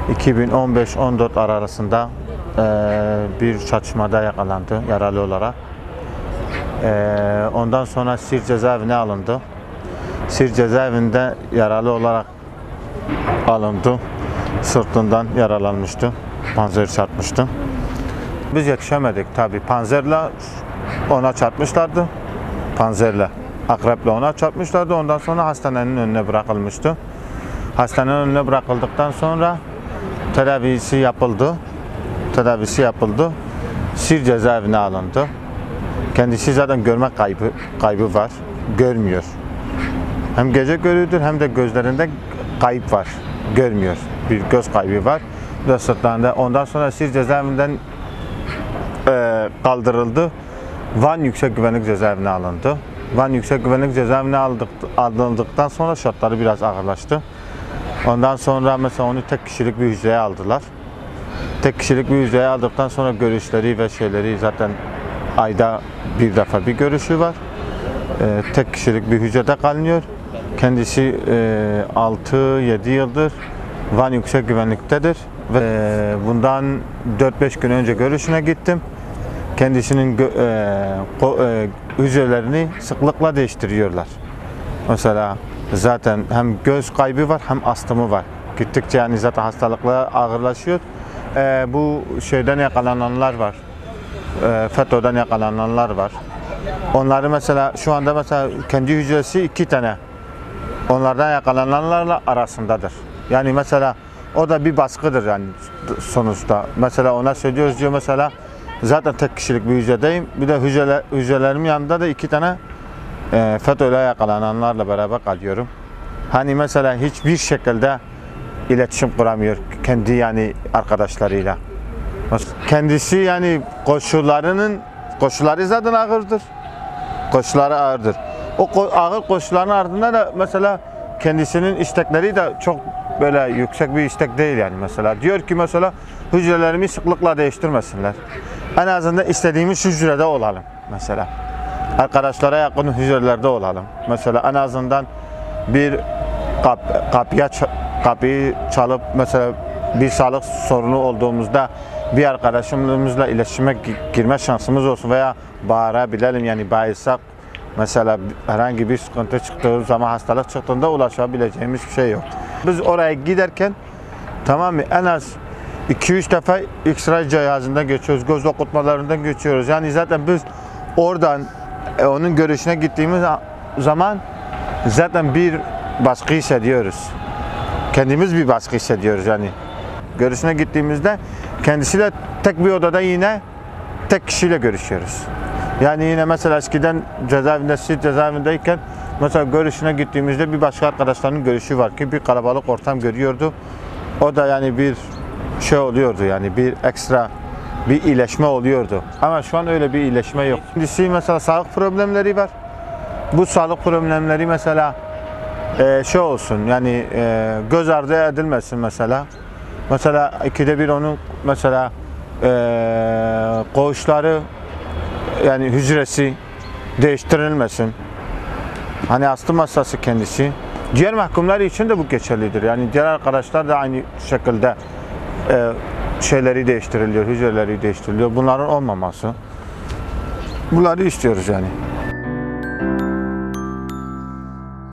2015-14 arasında bir çatışmada yakalandı yaralı olarak. Ondan sonra Siirt cezaevine alındı. Siirt cezaevinde yaralı olarak alındı. Sırtından yaralanmıştı. Panzer çarpmıştı. Biz yetişemedik tabi. Panzerle ona çarpmışlardı. Panzerle, akreple ona çarpmışlardı. Ondan sonra hastanenin önüne bırakılmıştı. Hastanenin önüne bırakıldıktan sonra tedavisi yapıldı. Siirt cezaevine alındı. Kendisi zaten görme kaybı var. Görmüyor. Hem gece görüyordur hem de gözlerinde kayıp var. Görmüyor. Bir göz kaybı var. Bir sırtlarında. Ondan sonra Siirt cezaevinden kaldırıldı. Van Yüksek Güvenlik Cezaevine alındı. Van Yüksek Güvenlik Cezaevine alındıktan sonra şartları biraz ağırlaştı. Ondan sonra mesela onu tek kişilik bir hücreye aldılar. Tek kişilik bir hücreye aldıktan sonra görüşleri ve şeyleri zaten ayda bir defa bir görüşü var. Tek kişilik bir hücrede kalınıyor. Kendisi 6-7 yıldır Van Yüksek Güvenlik'tedir. Ve bundan 4-5 gün önce görüşüne gittim. Kendisinin hücrelerini sıklıkla değiştiriyorlar. Mesela zaten hem göz kaybı var hem astımı var. Gittikçe yani zaten hastalıklar ağırlaşıyor. Bu şeyden yakalananlar var. FETÖ'den yakalananlar var. Onları mesela şu anda mesela kendi hücresi 2 tane. Onlardan yakalananlarla arasındadır. Yani mesela o da bir baskıdır yani sonuçta. Mesela ona söylüyoruz diyor mesela zaten tek kişilik bir hücredeyim. Bir de hücrelerimin yanında da 2 tane FETÖ'yle yakalananlarla beraber kalıyorum. Hani mesela hiçbir şekilde iletişim kuramıyor kendi yani arkadaşlarıyla. Kendisi yani koşulları zaten ağırdır. Koşulları ağırdır. O ağır koşulların ardında da mesela kendisinin istekleri de çok böyle yüksek bir istek değil yani mesela. Diyor ki mesela hücrelerimi sıklıkla değiştirmesinler. En azından istediğimiz hücrede olalım mesela. Arkadaşlara yakın hücrelerde olalım. Mesela en azından bir kapıyı çalıp mesela bir sağlık sorunu olduğumuzda bir arkadaşımızla iletişime girme şansımız olsun veya bağırabilelim yani bağırsak mesela herhangi bir sıkıntı çıktığı zaman hastalık çıktığında ulaşabileceğimiz bir şey yok. Biz oraya giderken tamam mı en az 2-3 defa X-ray cihazından geçiyoruz, göz okutmalarından geçiyoruz. Yani zaten biz oradan onun görüşüne gittiğimiz zaman zaten bir baskı hissediyoruz. Kendimiz bir baskı hissediyoruz yani. Görüşüne gittiğimizde kendisiyle tek bir odada yine tek kişiyle görüşüyoruz. Yani yine mesela eskiden Siirt cezaevindeyken mesela görüşüne gittiğimizde bir başka arkadaşlarının görüşü var ki bir kalabalık ortam görüyordu. O da yani bir şey oluyordu yani bir ekstra bir iyileşme oluyordu. Ama şu an öyle bir iyileşme yok. Kendisi mesela sağlık problemleri var. Bu sağlık problemleri mesela şey olsun yani göz ardı edilmesin mesela. Mesela 2'de 1 onun mesela koğuşları yani hücresi değiştirilmesin. Hani astım hastası kendisi. Diğer mahkumlar için de bu geçerlidir. Yani diğer arkadaşlar da aynı şekilde şeyleri değiştiriliyor, hücreleri değiştiriliyor. Bunların olmaması. Bunları istiyoruz yani.